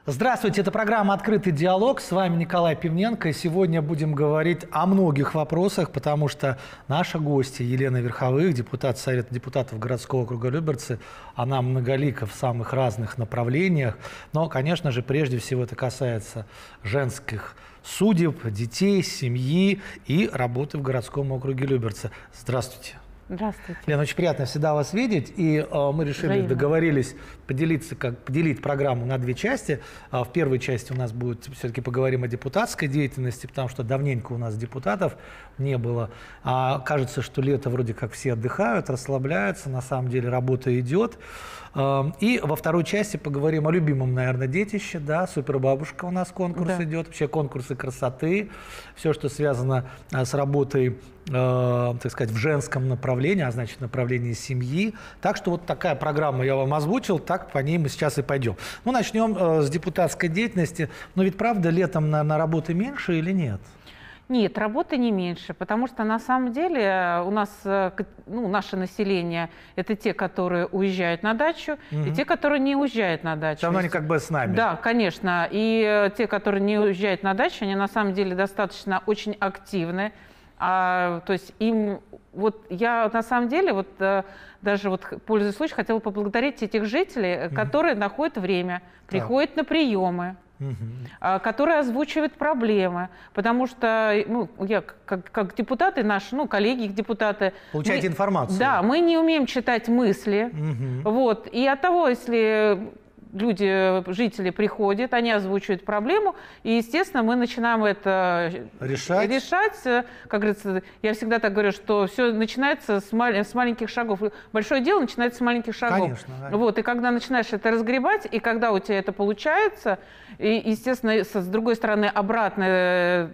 Здравствуйте, это программа «Открытый диалог». С вами Николай Пивненко. И сегодня будем говорить о многих вопросах, потому что наша гостья Елена Верховых, депутат Совета депутатов городского округа Люберцы, она многолика в самых разных направлениях. Но, конечно же, прежде всего это касается женских судеб, детей, семьи и работы в городском округе Люберцы. Здравствуйте. Здравствуйте. Лена, очень приятно всегда вас видеть. И мы решили, договорились поделить программу на две части. В первой части у нас будет все-таки поговорим о депутатской деятельности, потому что давненько у нас депутатов не было. Кажется, что лето вроде как все отдыхают, расслабляются. На самом деле работа идет. И во второй части поговорим о любимом, наверное, детище. Да? Супербабушка у нас конкурс идет. Вообще конкурсы красоты. Все, что связано с работой, так сказать, в женском направлении, а значит, направлении семьи. Так что вот такая программа я вам озвучил, так по ней мы сейчас и пойдем. Ну, начнем с депутатской деятельности. Но ведь правда летом на работы меньше или нет? Нет, работы не меньше, потому что на самом деле у нас, наше население – это те, которые уезжают на дачу, и те, которые не уезжают на дачу. Все равно они как бы с нами. Да, конечно. И те, которые не уезжают на дачу, они на самом деле достаточно очень активны. То есть им, вот я на самом деле, вот даже вот пользуясь случаем, хотела поблагодарить этих жителей, которые находят время, приходят на приемы, которые озвучивают проблемы, потому что я как депутаты наши, коллеги депутаты, получаете информацию. Да, мы не умеем читать мысли, вот, и от того, если жители приходят, они озвучивают проблему, и, естественно, мы начинаем это решать. Как говорится, я всегда так говорю, что все начинается с маленьких шагов. Большое дело начинается с маленьких шагов. Конечно. Вот, и когда начинаешь это разгребать, и когда у тебя это получается, и, естественно, с другой стороны, обратный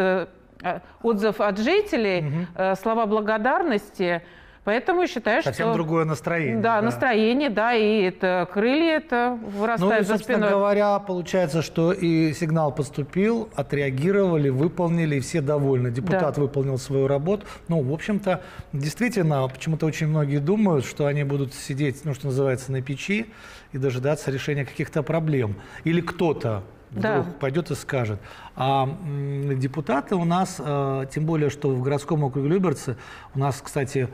отзыв от жителей, слова благодарности. Поэтому я считаю, что... Совсем другое настроение. Да, настроение, да, и это крылья это вырастают за спиной. Собственно говоря, получается, что и сигнал поступил, отреагировали, выполнили, и все довольны. Депутат выполнил свою работу. В общем-то, действительно, почему-то очень многие думают, что они будут сидеть, что называется, на печи и дожидаться решения каких-то проблем. Или кто-то вдруг пойдет и скажет. А депутаты у нас, тем более, что в городском округе Люберцы, у нас, кстати,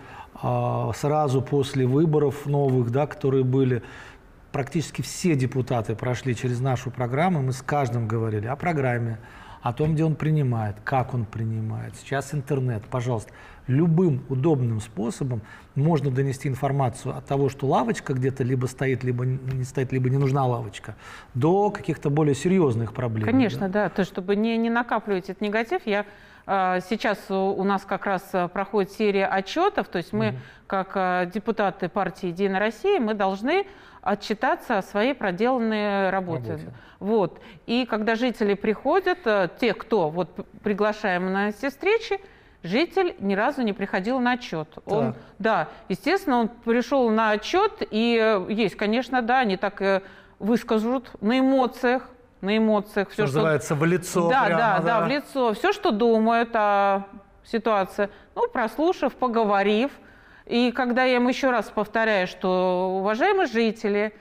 сразу после выборов новых, которые были, практически все депутаты прошли через нашу программу, мы с каждым говорили о программе, о том, где он принимает, как он принимает. Сейчас интернет, пожалуйста, любым удобным способом можно донести информацию от того, что лавочка где-то либо стоит, либо не стоит, либо не нужна лавочка, до каких-то более серьезных проблем. Конечно, да. То, чтобы не накапливать этот негатив, сейчас у нас как раз проходит серия отчетов, то есть мы, как депутаты партии «Единая Россия», мы должны отчитаться о своей проделанной работе. Вот. И когда жители приходят, те, кто приглашаем на все встречи, житель ни разу не приходил на отчет. Естественно, он пришел на отчет, и есть, конечно, они так выскажут на эмоциях. Все, что называется, в лицо. В лицо. Все, что думают о ситуации. Прослушав, поговорив. И когда я им еще раз повторяю, что, уважаемые жители,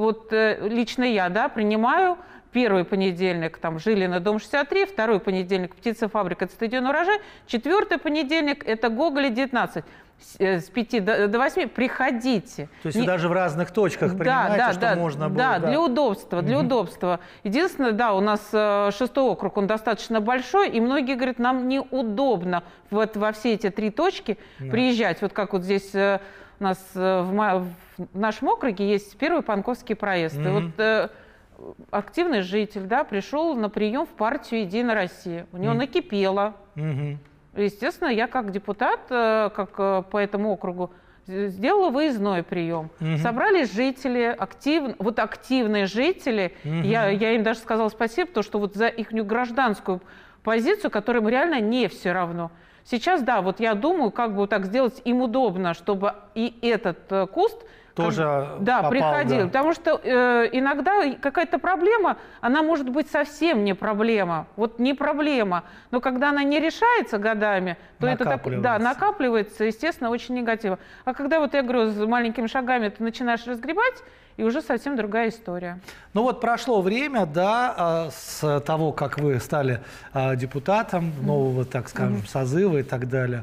лично я, принимаю первый понедельник, Жилина, дом 63, второй понедельник, птицефабрика, стадион «Урожай», четвертый понедельник, это Гоголя, 19. С 5 до 8 приходите. То есть вы даже в разных точках принимаете, что можно было. Да, для удобства. Единственное, у нас 6-й округ, он достаточно большой, и многие говорят, нам неудобно во все эти 3 точки приезжать. Вот как здесь у нас в нашем округе есть первый Панковский проезд. И активный житель, пришел на прием в партию «Единая Россия». У него накипело. Естественно, я как депутат, как по этому округу, сделала выездной прием. Собрались жители, активные жители. Я им даже сказала спасибо, потому что за их гражданскую позицию, которым реально не все равно. Сейчас, я думаю, как бы так сделать им удобно, чтобы и этот куст тоже да, попал, приходил. да. Потому что иногда какая-то проблема, она может быть совсем не проблема. Вот не проблема. Но когда она не решается годами, то это так, да, накапливается, естественно, очень негативно. А когда, вот я говорю, с маленькими шагами ты начинаешь разгребать, и уже совсем другая история. Ну вот прошло время, да, с того, как вы стали депутатом нового, так скажем, созыва и так далее.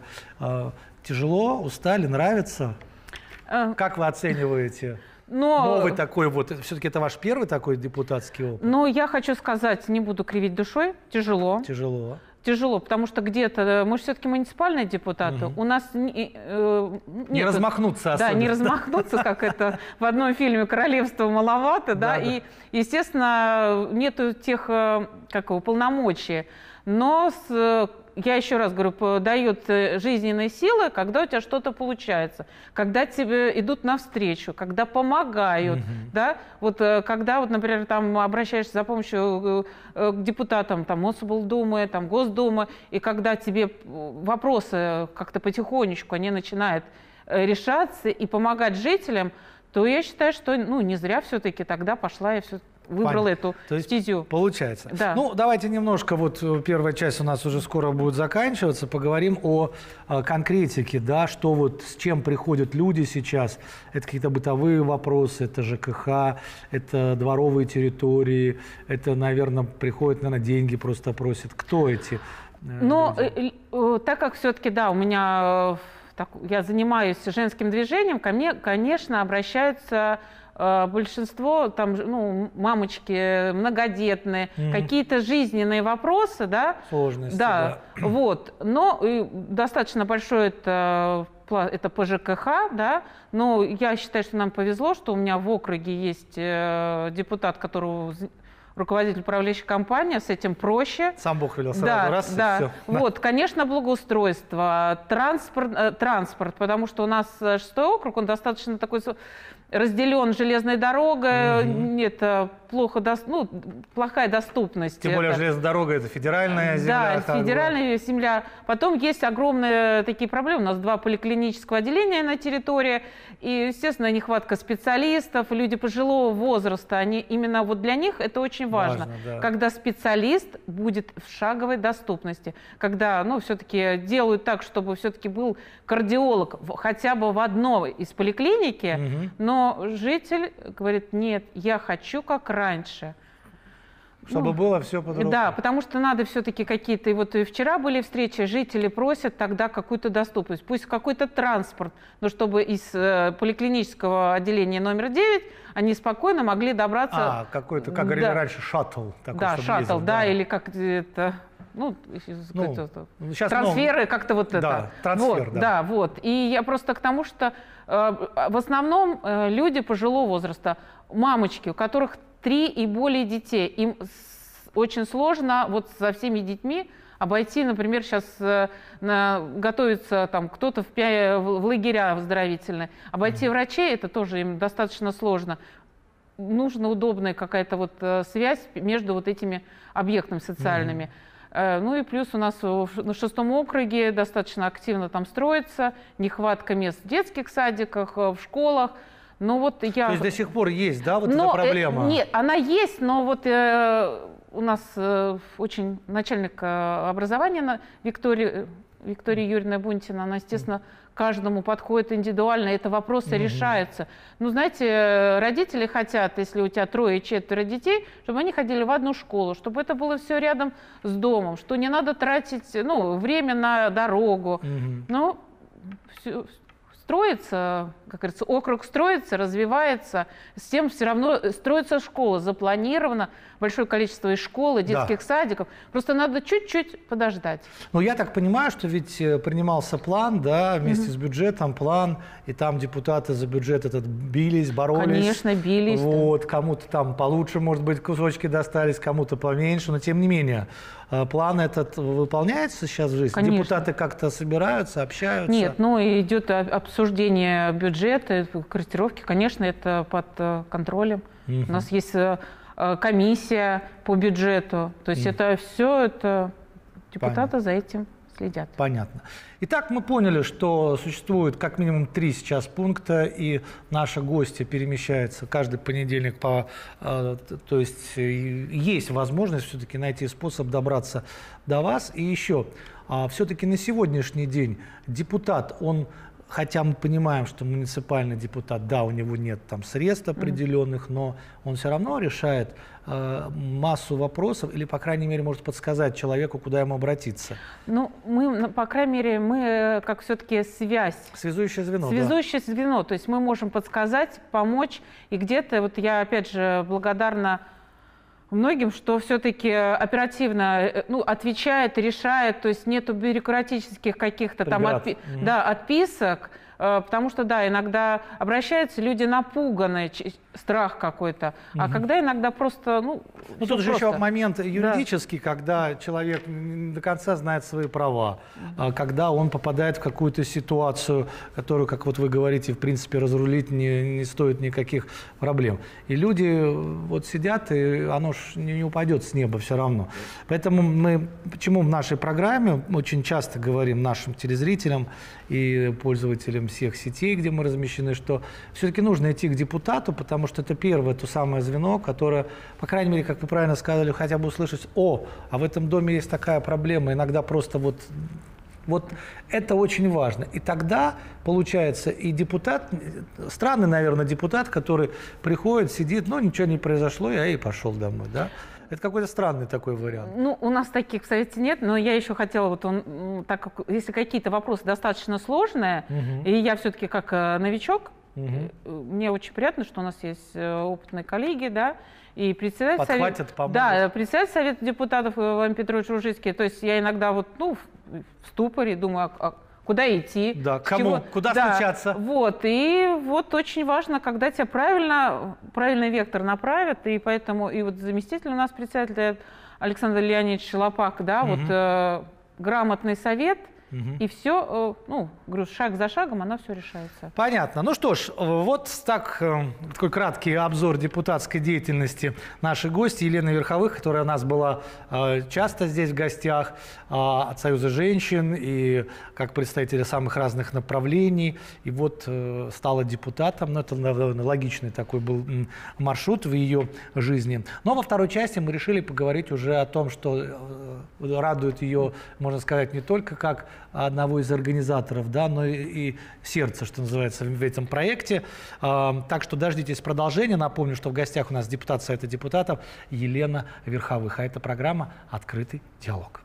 Тяжело, устали, нравится? Как вы оцениваете новый такой вот, все-таки это ваш первый такой депутатский опыт? Ну, я хочу сказать, не буду кривить душой, тяжело. Тяжело. Тяжело, потому что где-то, мы же все-таки муниципальные депутаты, у нас не размахнуться особенно. Да, не размахнуться, как это в одном фильме «Королевство маловато», да, и, естественно, нету тех, как его, полномочий. Но я еще раз говорю, дает жизненные силы, когда у тебя что-то получается, когда тебе идут навстречу, когда помогают, да, вот когда, вот, например, там обращаешься за помощью к депутатам, там, Мособлдумы, там, Госдумы, и когда тебе вопросы как-то потихонечку, они начинают решаться и помогать жителям, то я считаю, что, ну, не зря все-таки тогда пошла и все выбрала эту стезю. Получается. Да. Ну, давайте немножко, вот первая часть у нас уже скоро будет заканчиваться, поговорим о конкретике, да, что вот с чем приходят люди сейчас. Это какие-то бытовые вопросы, это ЖКХ, это дворовые территории, это, наверное, приходят, наверное, деньги просто просят. Кто эти люди? Так как все-таки, да, у меня, я занимаюсь женским движением, ко мне, конечно, обращаются большинство, там, ну, мамочки многодетные, какие-то жизненные вопросы, да, сложности, да, вот, но достаточно большое это по ЖКХ, да, но я считаю, что нам повезло, что у меня в округе есть депутат, которого руководитель управляющей компании, с этим проще. Сам Бог велел сразу, раз, и все. Вот, конечно, благоустройство, транспорт, потому что у нас 6-й округ, он достаточно такой разделен железной дорогой, это плохая доступность. Тем более железная дорога – это федеральная земля. Да, федеральная земля. Потом есть огромные такие проблемы. У нас 2 поликлинического отделения на территории, и, естественно, нехватка специалистов, люди пожилого возраста, именно вот для них это очень важно. Да. Когда специалист будет в шаговой доступности, когда, ну, все-таки делают так, чтобы все-таки был кардиолог хотя бы в одной из поликлиники, но житель говорит: нет, я хочу как раньше. Чтобы было все по-другому. Да, потому что надо все-таки какие-то... И вот и вчера были встречи, жители просят тогда какую-то доступность. Пусть какой-то транспорт, но чтобы из поликлинического отделения номер 9 они спокойно могли добраться... Какой-то, как говорили раньше, шаттл. Такой, да, шаттл, ездил, да, или как это... сейчас трансферы, как-то вот это. Трансфер, вот, да. Вот. И я просто к тому, что в основном люди пожилого возраста, мамочки, у которых 3 и более детей, им очень сложно вот со всеми детьми обойти, например, сейчас готовится там кто-то в лагеря оздоровительные, обойти врачей, это тоже им достаточно сложно. Нужна удобная какая-то вот связь между вот этими объектами социальными. Ну и плюс у нас на 6-м округе достаточно активно там строится, нехватка мест в детских садиках, в школах. Ну, вот То есть до сих пор есть, да, вот эта проблема? Нет, она есть, но вот у нас очень начальник образования Виктория Юрьевна Бунтина, она, естественно, каждому подходит индивидуально, это вопросы решаются. Ну, знаете, родители хотят, если у тебя 3-4 детей, чтобы они ходили в одну школу, чтобы это было все рядом с домом, что не надо тратить, время на дорогу. Ну, строится, как говорится, округ строится, развивается, с тем все равно строится школа, запланировано большое количество и школ, и детских садиков. Просто надо чуть-чуть подождать. Ну, я так понимаю, что ведь принимался план, да, вместе с бюджетом, план, и там депутаты за бюджет этот бились, боролись. Конечно, бились. Вот, кому-то там получше, может быть, кусочки достались, кому-то поменьше, но тем не менее. План этот выполняется сейчас в жизни? Конечно. Депутаты как-то собираются, общаются? Нет, идет обсуждение бюджета, корректировки, конечно, это под контролем. У нас есть комиссия по бюджету, то есть это все, депутаты за этим следят. Понятно. Итак, мы поняли, что существует как минимум 3 сейчас пункта, и наши гости перемещаются каждый понедельник то есть есть возможность все-таки найти способ добраться до вас. И еще, все-таки на сегодняшний день депутат, он... Хотя мы понимаем, что муниципальный депутат, да, у него нет там средств определенных, но он все равно решает массу вопросов или, по крайней мере, может подсказать человеку, куда ему обратиться. Ну, мы, по крайней мере, мы как все-таки связь. Связующее звено. Связующее звено. То есть мы можем подсказать, помочь. И где-то, вот я опять же благодарна многим, что все-таки оперативно отвечает, решает, то есть нету бюрократических каких-то там отписок, потому что, да, иногда обращаются люди напуганные, страх какой-то, а когда иногда просто, тут же еще момент юридический, когда человек не до конца знает свои права, когда он попадает в какую-то ситуацию, которую, как вот вы говорите, в принципе, разрулить не стоит никаких проблем. И люди вот сидят, и оно ж не упадет с неба все равно. Поэтому почему в нашей программе очень часто говорим нашим телезрителям и пользователям всех сетей, где мы размещены, что все-таки нужно идти к депутату, потому что это первое, то самое звено, которое, по крайней мере, как вы правильно сказали, хотя бы услышать: о, а в этом доме есть такая проблема, иногда просто вот это очень важно. И тогда, получается, и депутат, странный, наверное, депутат, который приходит, сидит, ничего не произошло, я и пошел домой, да? Это какой-то странный такой вариант. У нас таких в Совете нет, но я еще хотела, так как если какие-то вопросы достаточно сложные, и я все-таки как новичок, мне очень приятно, что у нас есть опытные коллеги, да, и председатель председатель Совета депутатов Владимир Петрович Ружицкий. То есть я иногда в ступоре думаю, куда идти, да, кому, куда стучаться. И очень важно, когда тебя правильный вектор направят, и поэтому заместитель у нас председатель Александр Леонидович Шелопак, да, грамотный совет. И все, говорю, шаг за шагом она все решается. Понятно. Ну что ж, вот такой краткий обзор депутатской деятельности нашей гости Елены Верховых, которая у нас была часто здесь в гостях, от Союза женщин и как представителя самых разных направлений. И стала депутатом. Это логичный такой был маршрут в ее жизни. Но во второй части мы решили поговорить уже о том, что радует ее, можно сказать, не только как одного из организаторов, да, но и сердце, что называется, в этом проекте. Так что дождитесь продолжения. Напомню, что в гостях у нас депутат Совета депутатов Елена Верховых. А это программа «Открытый диалог».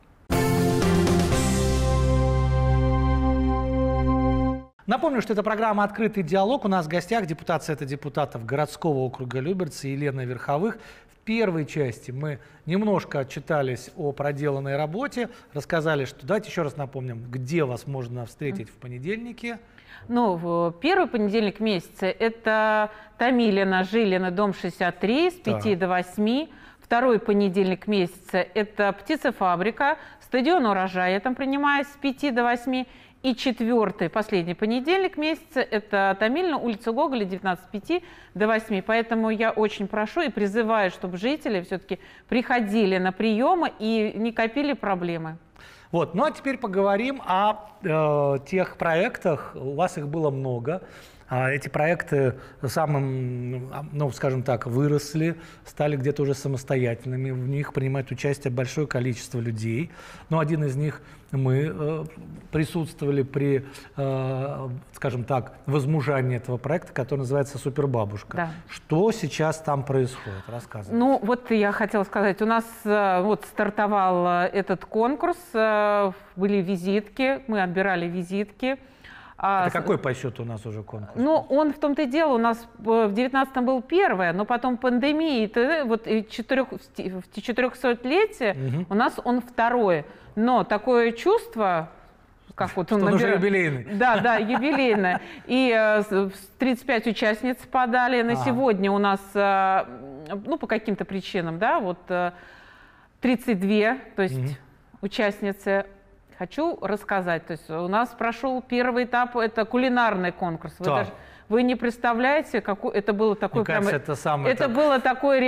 Напомню, что это программа «Открытый диалог». У нас в гостях депутат Совета депутатов городского округа Люберцы Елена Верховых. В первой части мы немножко отчитались о проделанной работе, рассказали, что... Давайте еще раз напомним, где вас можно встретить в понедельнике. В первый понедельник месяца это Томилина, Жилина, дом 63 с 5 до 8. Второй понедельник месяца это птицефабрика, стадион «Урожай», я там принимаю с 5 до 8. И четвертый, последний понедельник месяца, это Томилина, улица Гоголя, 19 с 5 до 8. Поэтому я очень прошу и призываю, чтобы жители все-таки приходили на приемы и не копили проблемы. Ну а теперь поговорим о тех проектах. У вас их было много. Эти проекты скажем так, выросли, стали где-то уже самостоятельными. В них принимает участие большое количество людей. Но один из них мы присутствовали при, скажем так, возмужании этого проекта, который называется «Супербабушка». Да. Что сейчас там происходит? Рассказывайте. Я хотела сказать, у нас стартовал этот конкурс, были визитки, мы отбирали визитки. Это какой по счету у нас уже конкурс? Он в том-то и дело, у нас в 2019-м был первое, но потом пандемия, в 400-летие у нас он второй. Но такое чувство, как он уже юбилейный. Да, юбилейное. И 35 участниц подали. На сегодня у нас, по каким-то причинам, 32, то есть участницы. Хочу рассказать. То есть у нас прошел первый этап, это кулинарный конкурс. Вы не представляете, это было такое было такое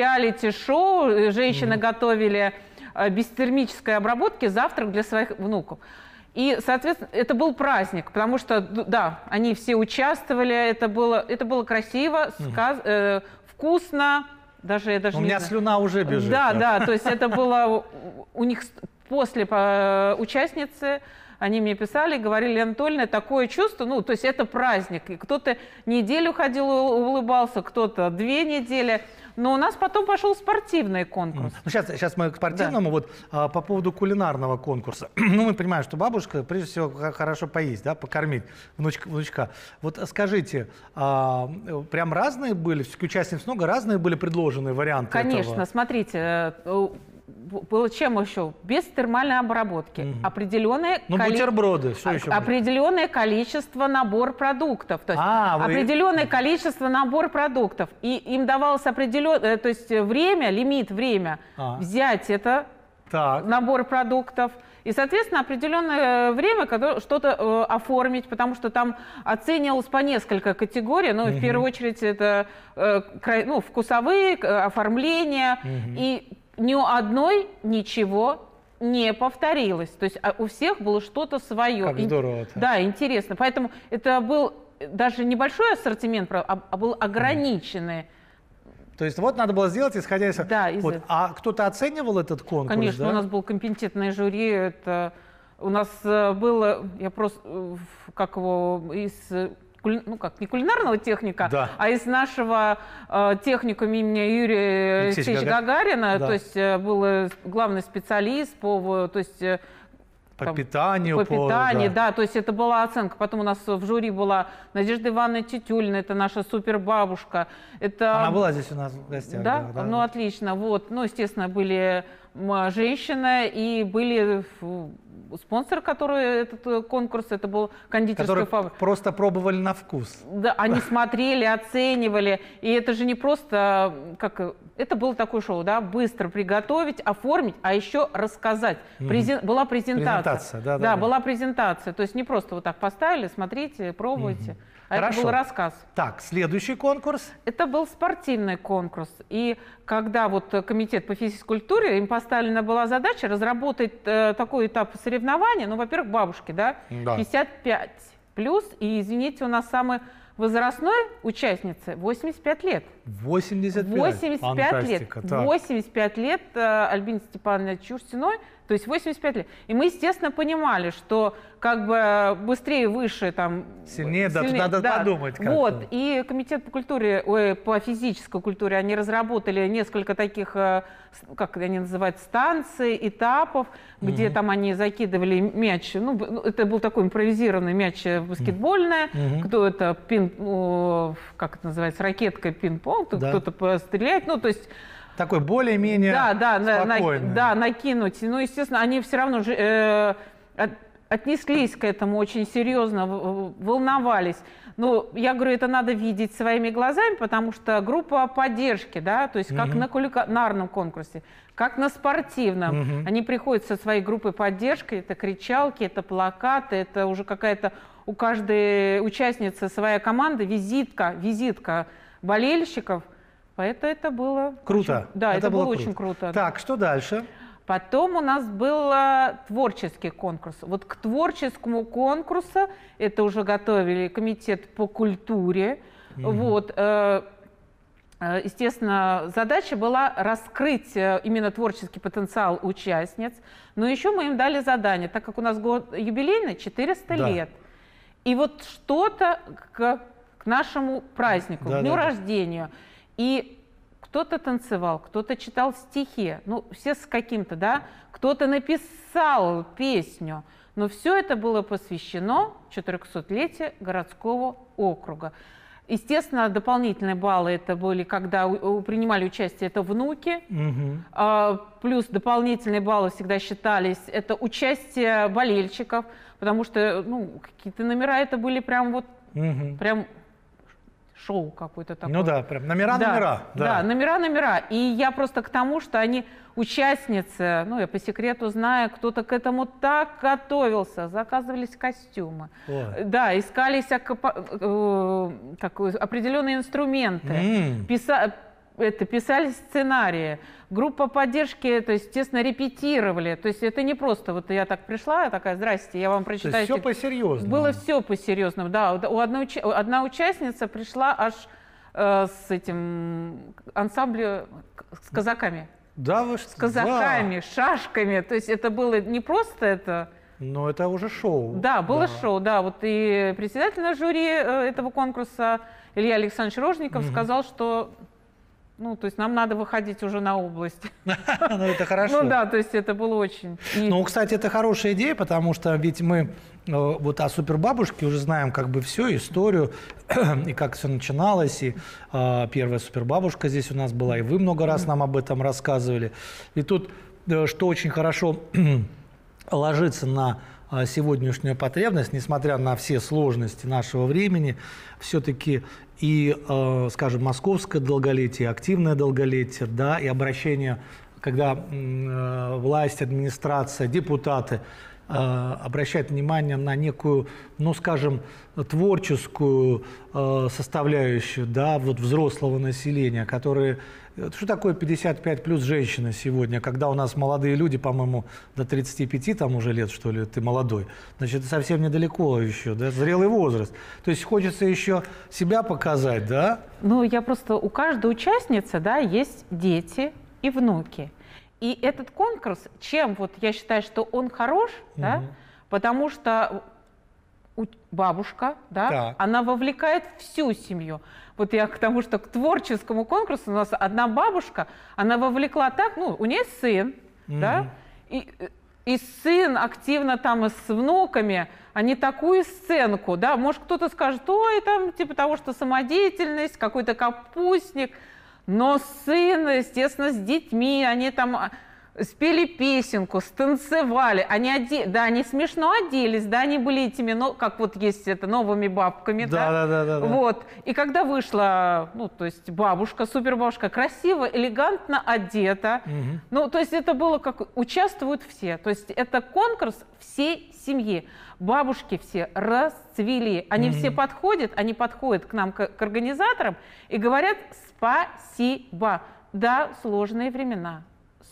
реалити-шоу. Женщины готовили без термической обработки завтрак для своих внуков. И, соответственно, это был праздник, потому что, да, они все участвовали, это было красиво, вкусно. Даже, я даже у меня знаю. Слюна уже бежит. Да, да, то есть это было у них после участницы, они мне писали, говорили: Анатольевна, такое чувство, ну, то есть это праздник. И кто-то неделю ходил, улыбался, кто-то 2 недели. Но у нас потом пошел спортивный конкурс. Ну, сейчас мы к спортивному. Да. Вот по поводу кулинарного конкурса. Ну, мы понимаем, что бабушка, прежде всего, хорошо поесть, да, покормить внучка. Вот скажите, прям разные были, все-таки участниц много, разные были предложены варианты Конечно, этого? Смотрите, было чем еще? Без термальной обработки. Определенное бутерброды. Что еще определенное количество набор продуктов. То есть определенное количество набор продуктов. И им давалось определенное, то есть лимит время взять это набор продуктов. И, соответственно, определенное время что-то оформить, потому что там оценивалось по несколько категорий. Ну, в первую очередь, это вкусовые, оформления. И ни у одной ничего не повторилось. То есть у всех было что-то свое. Как здорово. Да, интересно. Поэтому это был даже небольшой ассортимент, а был ограниченный. То есть вот надо было сделать, исходя из... Да, А кто-то оценивал этот конкурс? Конечно, да? У нас был компетентное жюри. У нас было, не кулинарного техника, да. а из нашего техникума имени Юрия Алексеевича Гагарина, да. То есть был главный специалист по питанию. Да, то есть это была оценка. Потом у нас в жюри была Надежда Ивановна Тютюлина, это наша супербабушка. Она была здесь у нас в гостях. Да? Ну, отлично. Вот. Ну, естественно, были женщины и были спонсор, который этот конкурс, это был кондитерская фабрика. Просто пробовали на вкус. Да, они смотрели, оценивали. И это же не просто, это было такое шоу, да, быстро приготовить, оформить, а еще рассказать. Была презентация. Да, была презентация. То есть не просто вот так поставили, смотрите, пробуйте. А Хорошо. Это был рассказ. Так, следующий конкурс. Это был спортивный конкурс. И когда вот комитет по физической культуре, им поставлена была задача разработать такой этап соревнования, во-первых, бабушки, да, 55 плюс, и, извините, у нас самый возрастной участницы 85 лет. 85 лет. 85 лет Альбине Степановне Чурстиной, то есть 85 лет. И мы, естественно, понимали, что быстрее, выше, сильнее, надо подумать. Вот. И комитет по физической культуре, они разработали несколько таких, как они называют, станций, этапов, где там они закидывали мяч. Это был такой импровизированный мяч баскетбольный, кто это, как это называется, ракетка, пинг-понг, кто-то постреляет, то есть... Такой более-менее спокойный. Да, накинуть. Естественно, они все равно отнеслись к этому очень серьезно, волновались. Я говорю, это надо видеть своими глазами, потому что группа поддержки, да, то есть как на кулинарном конкурсе, как на спортивном. Они приходят со своей группой поддержки, это кричалки, это плакаты, это уже какая-то у каждой участницы своя команда, визитка болельщиков. Поэтому это было... Круто. Это было очень круто. Так, что дальше? Потом у нас был творческий конкурс. Вот к творческому конкурсу это уже готовили комитет по культуре. Вот. Естественно, задача была раскрыть именно творческий потенциал участниц. Но еще мы им дали задание, так как у нас год юбилейный, 400 лет. И вот что-то к нашему празднику, к дню рождения. И кто-то танцевал, кто-то читал стихи, все с каким-то, да, кто-то написал песню, но все это было посвящено 400-летию городского округа. Естественно, дополнительные баллы это были, когда принимали участие, это внуки, плюс дополнительные баллы всегда считались, это участие болельщиков, потому что, какие-то номера это были прям прям шоу какое-то такое. Прям номера. Да, номера. И я просто к тому, что они участницы, я по секрету знаю, кто-то к этому так готовился, заказывались костюмы, да, искались определенные инструменты, это писали сценарии, группа поддержки, то есть, естественно, репетировали. То есть это не просто, вот я так пришла, такая, здрасте, я вам прочитаю. То есть все по-серьезному. Было все по-серьезному, да. Одна участница пришла аж с этим ансамблем, с казаками. Да, вы что? С казаками, шашками. То есть это было не просто это... Но это уже шоу. Да, было шоу, да. Вот и председатель жюри этого конкурса Илья Александрович Рожников сказал, что... Ну, то есть нам надо выходить уже на область. Ну, это хорошо. Ну да, то есть это было очень... Ну, кстати, это хорошая идея, потому что ведь мы вот о супербабушке уже знаем как бы всю историю, и как все начиналось, и первая супербабушка здесь у нас была, и вы много раз нам об этом рассказывали. И тут, что очень хорошо ложится на сегодняшнюю потребность, несмотря на все сложности нашего времени, все-таки и, скажем, московское долголетие, активное долголетие, да, и обращение, когда власть, администрация, депутаты обращают внимание на некую, ну, скажем, творческую составляющую, да, вот взрослого населения, которые... Что такое 55 плюс женщина сегодня, когда у нас молодые люди, по-моему, до 35 там уже лет, что ли, ты молодой. Значит, это совсем недалеко еще, да, зрелый возраст. То есть хочется еще себя показать, да? Ну, я просто... У каждой участницы, да, есть дети и внуки. И этот конкурс, чем вот я считаю, что он хорош, да, потому что бабушка, да, она вовлекает всю семью. Вот я к тому, что к творческому конкурсу у нас одна бабушка, она вовлекла так, ну, у нее сын, да, и сын активно там с внуками, они такую сценку, да, может кто-то скажет, ой, там типа того, что самодеятельность, какой-то капустник, но сын, естественно, с детьми, они там спели песенку, станцевали, они смешно оделись, да, они были этими, ну, как вот есть это, новыми бабками, да. Вот, и когда вышла, ну, то есть бабушка, супербабушка, красиво, элегантно одета, ну, то есть это было как, участвуют все, то есть это конкурс всей семьи. Бабушки все расцвели, они все подходят к нам, к организаторам и говорят спасибо. Да, сложные времена,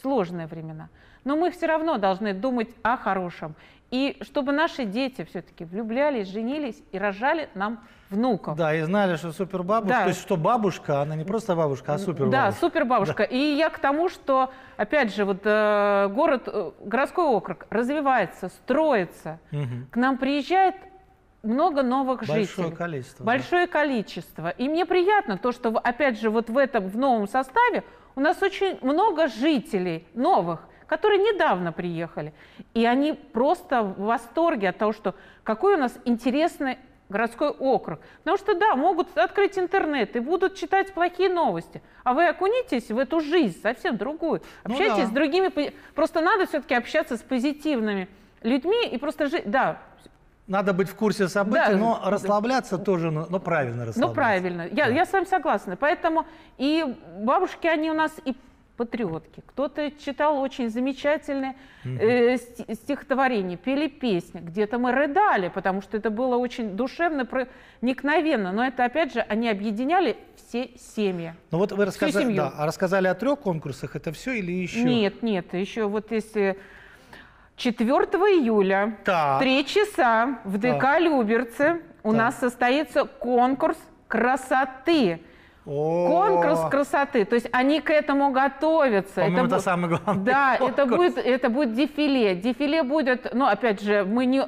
но мы все равно должны думать о хорошем. И чтобы наши дети все-таки влюблялись, женились и рожали нам внуков. Да, и знали, что супербабушка, то есть что бабушка, она не просто бабушка, а супербабушка. Да, супербабушка. Да. И я к тому, что, опять же, вот городской округ развивается, строится. К нам приезжает много новых жителей. Большое количество. И мне приятно то, что, опять же, вот в новом составе у нас очень много жителей новых, которые недавно приехали. И они просто в восторге от того, что какой у нас интересный городской округ. Потому что, да, могут открыть интернет и будут читать плохие новости. А вы окунитесь в эту жизнь совсем другую. Общайтесь с другими. Просто надо все-таки общаться с позитивными людьми и просто жить. Да. Надо быть в курсе событий, но расслабляться тоже, но правильно расслабляться. Ну, правильно. Я с вами согласна. Поэтому и бабушки, они у нас и патриотки. Кто-то читал очень замечательные стихотворения, пели песни. Где-то мы рыдали, потому что это было очень душевно, проникновенно. Но это, опять же, они объединяли все семьи. Ну вот вы рассказали о 3 конкурсах. Это все или еще? Нет. Еще вот если... 4 июля в 3 часа в ДК Люберцы у нас состоится конкурс красоты. Конкурс красоты. То есть они к этому готовятся. Это самое главное. Да, это будет дефиле. Дефиле будет, ну, опять же,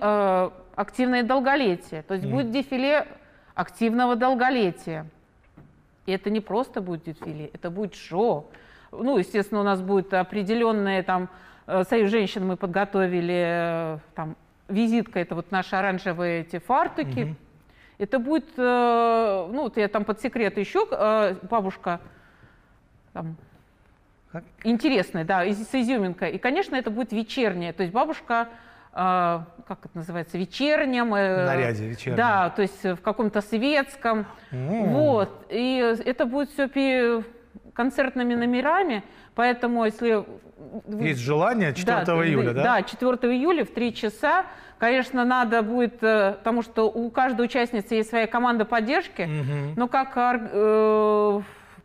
активное долголетие. То есть будет дефиле активного долголетия. И это не просто будет дефиле, это будет шоу. Ну, естественно, у нас будет определенные там... Союз женщин мы подготовили, там, визитка, это вот наши оранжевые эти фартуки. Это будет, ну, вот я там под секрет ищу, бабушка там, интересная, да, с изюминкой. И, конечно, это будет вечерняя, то есть бабушка, как это называется, вечернем. Наряде вечернем. Да, то есть в каком-то светском. Вот, и это будет все концертными номерами, поэтому если... Есть желание 4 июля, да? Да, 4 июля в 3 часа. Конечно, надо будет, потому что у каждой участницы есть своя команда поддержки, но как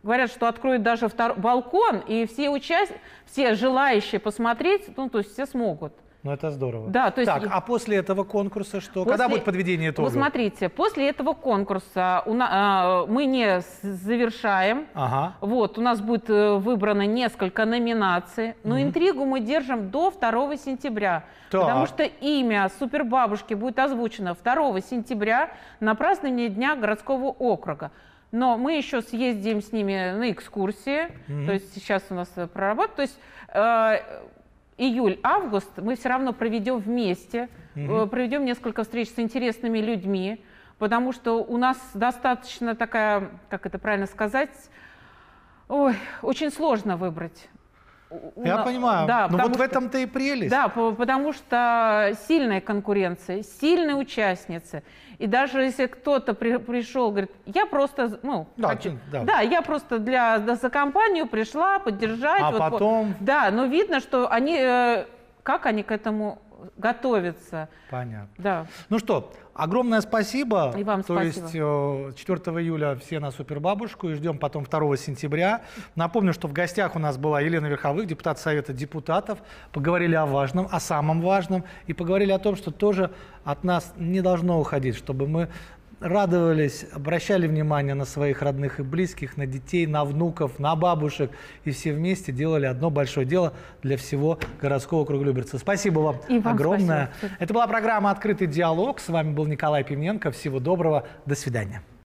говорят, что откроют даже балкон, и все желающие посмотреть, ну, то есть все смогут. Ну, это здорово. Да, то есть... Так, а после этого конкурса что? Когда будет подведение итогов? Вот смотрите, после этого конкурса мы не завершаем. Ага. Вот, у нас будет выбрано несколько номинаций, но интригу мы держим до 2 сентября. Так. Потому что имя супербабушки будет озвучено 2 сентября на празднование Дня городского округа. Но мы еще съездим с ними на экскурсии, то есть сейчас у нас проработка. То есть июль-август мы все равно проведем вместе, проведем несколько встреч с интересными людьми, потому что у нас достаточно такая, как это правильно сказать, очень сложно выбрать. Я понимаю, да, но вот в этом-то и прелесть. Да, потому что сильная конкуренция, сильные участницы. И даже если кто-то пришел, говорит, я просто, хочу, я просто за компанию пришла поддержать. А потом... Да, но видно, что они, как они к этому готовятся. Понятно. Да. Ну что, огромное спасибо. И вам спасибо. То есть 4 июля все на супербабушку и ждем потом 2 сентября. Напомню, что в гостях у нас была Елена Верховых, депутат Совета депутатов. Поговорили о важном, о самом важном. И поговорили о том, что тоже от нас не должно уходить, чтобы мы радовались, обращали внимание на своих родных и близких, на детей, на внуков, на бабушек. И все вместе делали одно большое дело для всего городского округа Люберцы. Спасибо вам, огромное. Спасибо. Это была программа «Открытый диалог». С вами был Николай Пивненко. Всего доброго. До свидания.